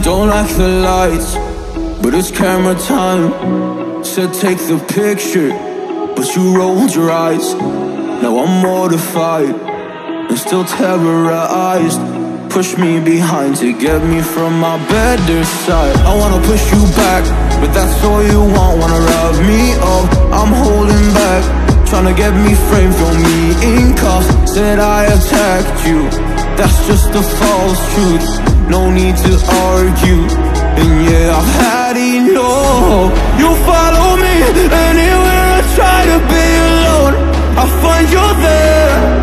Don't like the lights, but it's camera time. Said take the picture, but you rolled your eyes. Now I'm mortified and still terrorized. Push me behind to get me from my better side. I wanna push you back, but that's all you want. Wanna wrap me up, I'm holding back. Tryna get me framed, throw me in cuffs. Said I attacked you, that's just a false truth. No need to argue, and yeah, I've had enough. You follow me anywhere I try to be alone. I find you there.